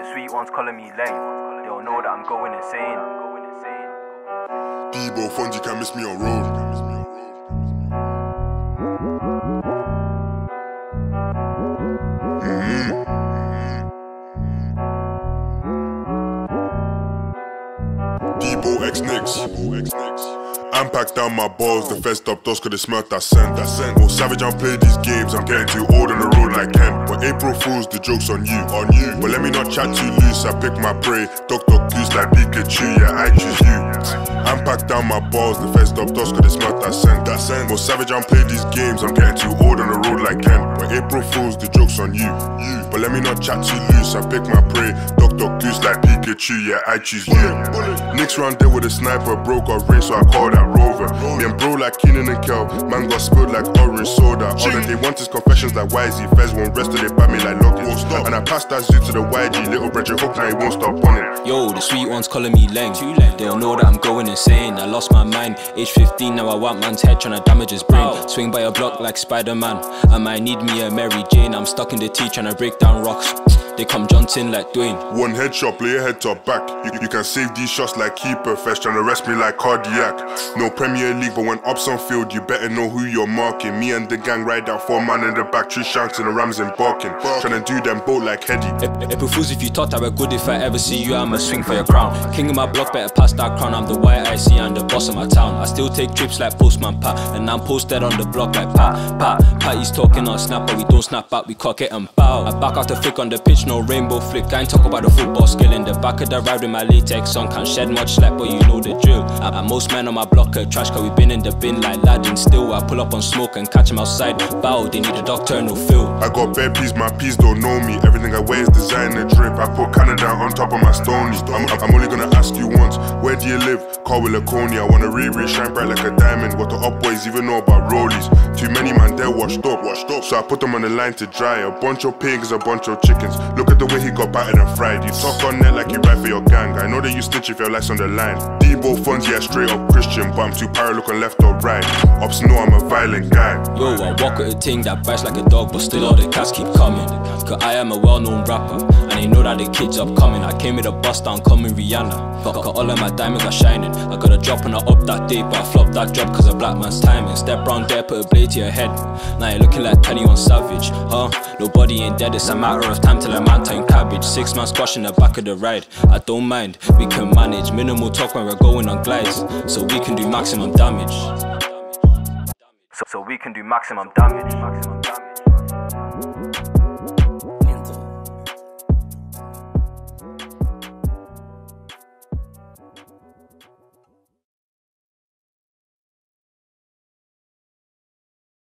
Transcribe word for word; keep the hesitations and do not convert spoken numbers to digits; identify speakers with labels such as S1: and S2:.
S1: sweet ones calling me lame. They don't know that I'm going insane.
S2: Debo, Fonzie can't miss me on road. Mm-hmm. Debo X Nicks. I'm packed down my balls, the fed stopped us cause they smelt that scent. That scent. More savage, I'm playing these games, I'm getting too old on the road like hemp. But April Fools, the joke's on you, on you. But let me not chat too loose, I pick my prey. Doctor Goose like Pikachu, yeah, I choose you. I'm packed down my balls, the fed stopped us cause they smelt that scent. That scent. More savage, I'm playing these games, I'm getting too old on the road like hemp. But April Fools, the joke's on you, you. But let me not chat too loose, I pick my prey. Doctor Goose like Pikachu, yeah, I choose you. Nicks round there with a sniper, broke our range, so I call that Rover. Me and bro like Keenan and Kel, man got spilled like orange soda. All that they want is confessions like Y Z. Fez won't rest till they bat me like luggage. And I passed that zoo to the Y G, little Bridget hook, now he won't stop on it.
S3: Yo, the sweet ones calling me lame. They don't know that I'm going insane. I lost my mind, age fifteen, now I want man's head trying to damage his brain. Swing by a block like Spider-Man, I might need me a Mary Jane. I'm stuck in the T trying to break down rocks. They come Johnson like Dwayne.
S2: One headshot, play your head top back. You, you can save these shots like keeper. Fetch trying to arrest me like cardiac. No Premier League, but when ups on field, you better know who you're marking. Me and the gang ride out four man in the back, three shanks and the Rams embarking. Trying to do them both like Heady.
S3: April Fools, if you thought I were good, if I ever see you, I'ma swing for your crown. King of my block, better pass that crown. I'm the Y I C and the boss of my town. I still take trips like Postman Pat, and I'm posted on the block like Pat. Pat, Patty's talking on snap, but we don't snap back, we cock it and bow. I back out the flick on the pitch, no rainbow flick. I ain't talk about the football skill. In the back of the ride with my latex on, can't shed much slack, but you know the drill. And most men on my block are trash, cause we been in the bin like Laddin. Still, I pull up on smoke and catch him outside. Bow, they need a doctor, no fill.
S2: I got bare peas, my peas don't know me. Everything I wear is designer drip. I put Canada on top of my stonies. I'm, I'm only gonna ask you once, where do you live? Call with Laconia. I wanna re-re shine bright like a diamond. What the up boys even know about rollies? Too many man there washed up, washed up. So I put them on the line to dry. A bunch of pigs, a bunch of chickens. Look at the way he got battered and fried. You talk on net like you ride for your gang. I know that you stitch if your life's on the line. Debo Fonzie, yeah, straight up Christian, but I'm too para looking left or right. Ups know I'm a violent guy.
S3: Yo, I walk with a thing that bites like a dog, but still all the cats keep coming. Cause I am a well-known rapper, and they know that the kids upcoming. I came with a bust down, coming Rihanna. Got, got all of my diamonds are shining. I got a drop and I up that day, but I flopped that drop cause a black man's timing. Step round there, put a blade to your head. Now you're looking like twenty-one Savage, huh? Nobody ain't dead, it's a matter of time till a man turn cabbage. Six man squash in the back of the ride. I don't mind, we can manage. Minimal talk when we're going on glides, so we can do maximum damage.
S1: So, so we can do maximum damage.